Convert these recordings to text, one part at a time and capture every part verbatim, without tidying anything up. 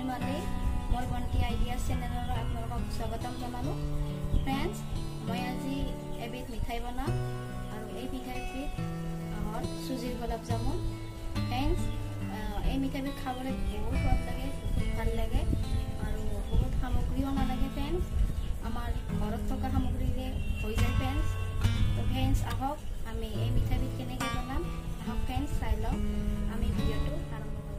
ধেমালি মোৰ বন্তি আইডিয়া চেনেলৰ আপোনালোকক স্বাগতম জনালো। ফ্ৰেণ্ডছ, মই আজি এবিধ মিঠাই বনাম আৰু এই মিঠাইবিধ হ'ল চুজিৰ গোলাপ জামুন। ফ্ৰেণ্ডছ, এই মিঠাইবিধ খাবলৈ বহুত সোৱাদ লাগে, বহুত ভাল লাগে আৰু বহুত সামগ্ৰীও নালাগে। ফ্ৰেণ্ডছ, আমাৰ ঘৰত থকা সামগ্ৰীৰে হৈ যায়। ফ্ৰেণ্ডছ, তো ফ্ৰেণ্ডছ আহক আমি এই মিঠাইবিধ কেনেকৈ বনাম আহক ফ্ৰেণ্ডছ চাই লওঁ। আমি ভিডিঅ'টো আৰম্ভ কৰোঁ।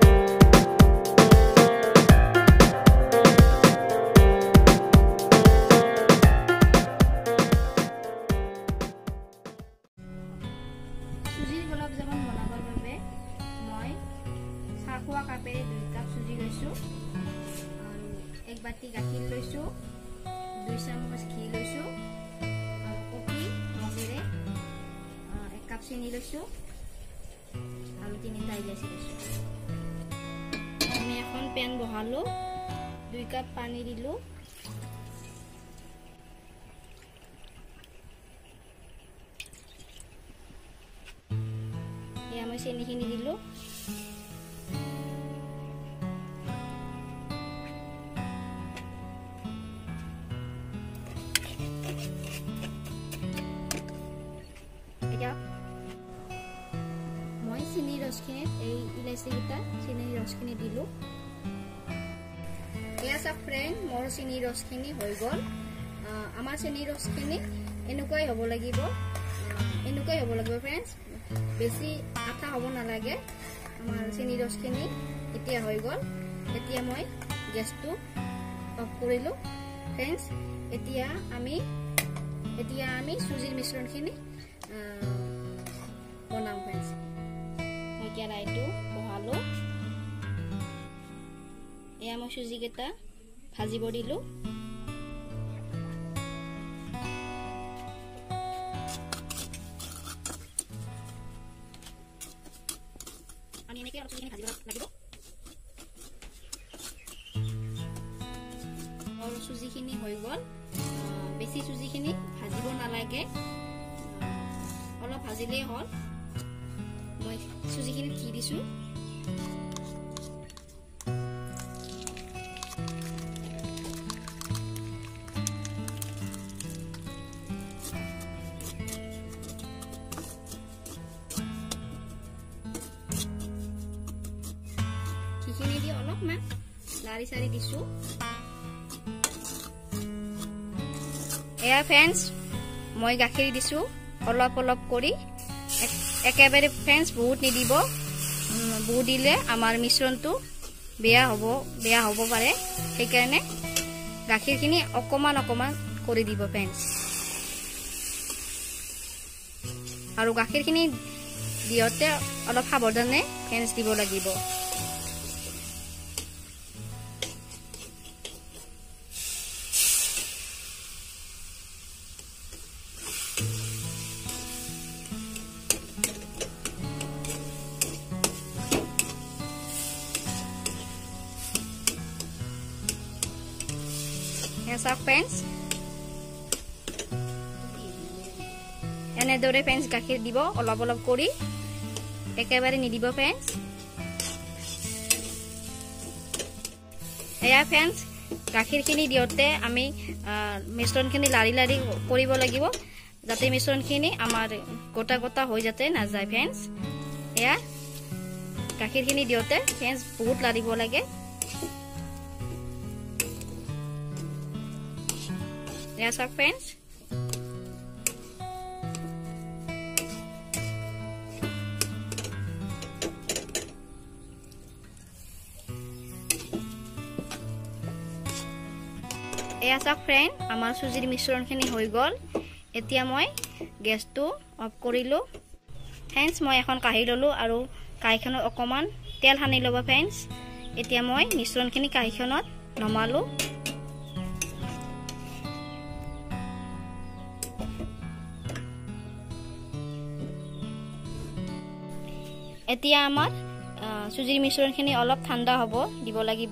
চুজিৰ গোলাপ জামুন বনাবৰ বাবে মই চাহ খোৱা কাপেৰে দুই কাপ চুজি লৈছোঁ আৰু এক বাটি গাখীৰ লৈছোঁ, দুই চামুচ ঘি লৈছোঁ আৰু কফি মগেৰে এক কাপ চেনি লৈছোঁ আৰু তিনিটা ইলাচি লৈছোঁ। আমি এখন পেন বহালোঁ, দুই কাপ পানী দিলোঁ, এয়া মই চেনিখিনি দিলোঁ, মই চেনিৰ ৰসখিনিত এই ইলাচিকেইটা চেনিৰ ৰসখিনি দিলোঁ। এয়া চাওক ফ্ৰেণ্ড, মোৰ চেনিৰ ৰসখিনি হৈ গ'ল। আমাৰ চেনিৰ ৰসখিনি এনেকুৱাই হ'ব লাগিব, এনেকুৱাই হ'ব লাগিব ফ্ৰেণ্ডছ, বেছি আঠা হ'ব নালাগে। আমাৰ চেনিৰ ৰসখিনি এতিয়া হৈ গ'ল। এতিয়া মই গেছটো অফ কৰিলোঁ। ফ্ৰেণ্ডছ, এতিয়া আমি এতিয়া আমি চুজিৰ মিশ্ৰণখিনি বনাম। ফ্ৰেণ্ডছ, মই কেৰাহীটো বহালোঁ, এয়া মই চুজিকেইটা ভাজিব দিলোঁ। আমি এনেকৈ অলপ চুজিখিনি ভাজিব লাগিব। মোৰ চুজিখিনি হৈ গ'ল। বেছি চুজিখিনি ভাজিব নালাগে, অলপ ভাজিলেই হ'ল। মই চুজিখিনি ঘি দিছোঁ, ঘিখিনি দি অলপমান লাৰি চাৰি দিছোঁ। এয়া ফ্ৰেণ্ডছ, মই গাখীৰ দিছোঁ অলপ অলপ কৰি, একেবাৰে ফ্ৰেণ্ডছ বহুত নিদিব, বহুত দিলে আমাৰ মিশ্ৰণটো বেয়া হ'ব বেয়া হ'ব পাৰে। সেইকাৰণে গাখীৰখিনি অকণমান অকণমান কৰি দিব ফ্ৰেণ্ডছ। আৰু গাখীৰখিনি দিওঁতে অলপ সাৱধানে ফ্ৰেণ্ডছ দিব লাগিব। চাওক ফ্ৰেণ্ডছ, এনেদৰে ফ্ৰেণ্ডছ গাখীৰ দিব অলপ অলপ কৰি, একেবাৰে নিদিব ফ্ৰেণ্ডছ। এয়া ফ্ৰেণ্ডছ, গাখীৰখিনি দিওঁতে আমি মিশ্ৰণখিনি লাৰি লাৰি কৰিব লাগিব, যাতে মিশ্ৰণখিনি আমাৰ গোটা গোটা হৈ যাতে নাযায় ফ্ৰেণ্ডছ। এয়া গাখীৰখিনি দিওঁতে ফ্ৰেণ্ডছ বহুত লাৰিব লাগে। এয়া চাওক ফ্ৰেণ্ডছ, এয়া চাওক ফ্ৰেণ্ড, আমাৰ চুজিৰ মিশ্ৰণখিনি হৈ গ'ল। এতিয়া মই গেছটো অফ কৰিলোঁ। ফ্ৰেণ্ডছ, মই এখন কাঁহী ল'লোঁ আৰু কাঁহীখনত অকণমান তেল সানি ল'ব ফ্ৰেণ্ডছ। এতিয়া মই মিশ্ৰণখিনি কাঁহীখনত নমালোঁ। এতিয়া আমাৰ চুজিৰ মিশ্ৰণখিনি অলপ ঠাণ্ডা হ'ব দিব লাগিব।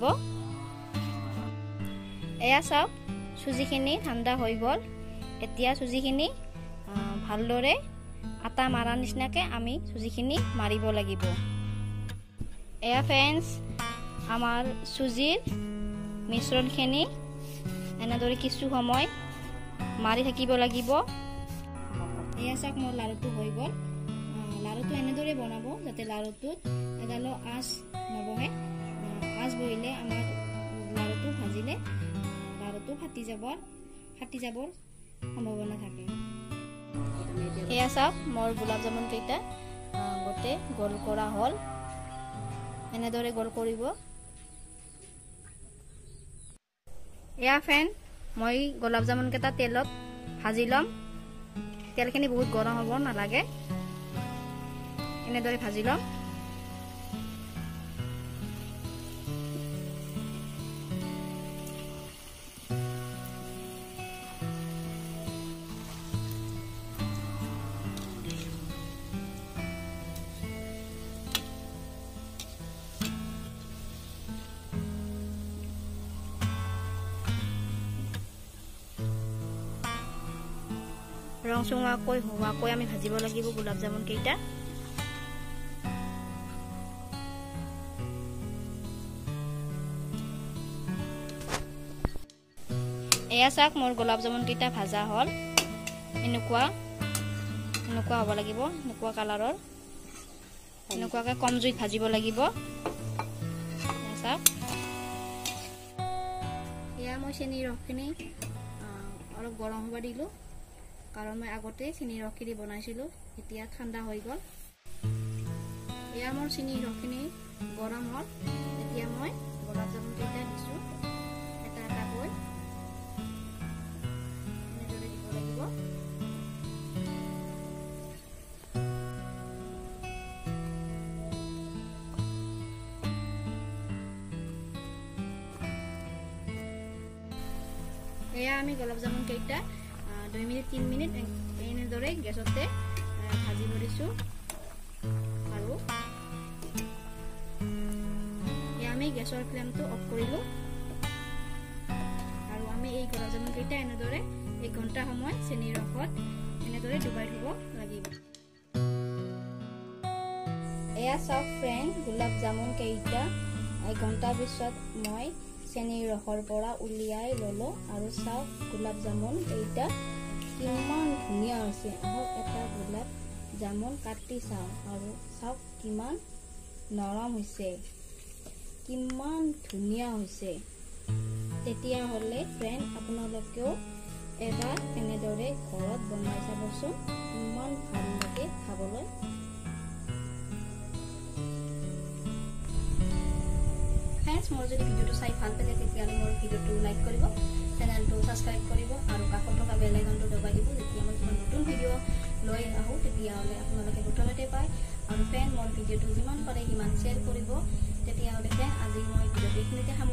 এয়া চাওক, চুজিখিনি ঠাণ্ডা হৈ গ'ল। এতিয়া চুজিখিনি ভালদৰে আটা মাৰা নিচিনাকৈ আমি চুজিখিনি মাৰিব লাগিব। এয়া ফ্ৰেণ্ডছ, আমাৰ চুজিৰ মিশ্ৰণখিনি এনেদৰে কিছু সময় মাৰি থাকিব লাগিব। এয়া চাওক মোৰ লাৰুটো হৈ গ'ল। লাৰুটো এনেদৰে বনাব যাতে লাৰুটোত এডালো আঁচ নবহে। আঁচ বহিলে আমাৰ লাৰুটো ভাজিলে লাৰুটো ফাটি যাব ফাটি যাবৰ সম্ভাৱনা থাকে। এয়া চাওক মোৰ গোলাপ জামুন কেইটা গোটেই গোল কৰা হ'ল। এনেদৰে গোল কৰিব। এয়া ফ্ৰেণ্ড, মই গোলাপ জামুন কেইটা তেলত ভাজি ল'ম। তেলখিনি বহুত গৰম হ'ব নালাগে, এনেদৰে ভাজি ল'ম। ৰং চঙাকৈ হোৱাকৈ আমি ভাজিব লাগিব গোলাপ জামুন কেইটা। এয়া চাওক মোৰ গোলাপ জামুন কেইটা ভাজা হ'ল। এনেকুৱা এনেকুৱা হ'ব লাগিব, এনেকুৱা কালাৰৰ, এনেকুৱাকৈ কম জুইত ভাজিব লাগিব। চাওক এয়া মই চেনিৰ ৰসখিনি অলপ গৰম হ'ব দিলোঁ, কাৰণ মই আগতে চেনিৰ ৰসখিনি বনাইছিলোঁ। এতিয়া ঠাণ্ডা হৈ গ'ল। এয়া মোৰ চেনিৰ ৰসখিনি গৰম হ'ল। এতিয়া মই গোলাপ জামুন কেইটা দিছোঁ এটা এটাকৈ। এনেদৰে দিব লাগিব। এয়া আমি গোলাপ জামুন কেইটা দুই মিনিট তিন মিনিট এনেদৰে গেছতে ভাজি ধৰিছোঁ। আৰু এয়া আমি গেছৰ ফ্লেমটো অফ কৰিলোঁ। আৰু আমি এই গোলাপ জামুন কেইটা এনেদৰে এক ঘণ্টা সময় চেনিৰ ৰসত এনেদৰে ডুবাই থ'ব লাগিব। এয়া চাওক ফ্ৰেণ্ড, গোলাপ জামুন কেইটা এক ঘণ্টাৰ পিছত মই চেনিৰ ৰসৰ পৰা উলিয়াই ল'লোঁ। আৰু চাওক গোলাপ জামুন কেইটা কিমান ধুনীয়া হৈছে। আহক এটা গোলাপ জামুন কাটি চাওঁ আৰু চাওক কিমান নৰম হৈছে, কিমান ধুনীয়া হৈছে। তেতিয়াহ'লে ফ্ৰেণ্ড আপোনালোকেও এবাৰ এনেদৰে ঘৰত বনাই চাবচোন, ইমান ভাল লাগে খাবলৈ। ফ্ৰেণ্ডছ, মোৰ যদি ভিডিঅ'টো চাই ভাল পালে তেতিয়াহ'লে মোৰ ভিডিঅ'টো লাইক কৰিব, চেনেলটো ছাবস্ক্ৰাইব কৰিব আৰু কাষত থকা বেল আইকনটো দবাই দিব। যেতিয়া মই কিবা নতুন ভিডিঅ' লৈ আহোঁ তেতিয়াহ'লে আপোনালোকে প্ৰথমতে পায়। আৰু ফ্ৰেণ্ড, মোৰ ভিডিঅ'টো যিমান পাৰে সিমান শ্বেয়াৰ কৰিব। তেতিয়াহ'লে ফ্ৰেণ্ড, আজি মই ভিডিঅ'টো এইখিনিতে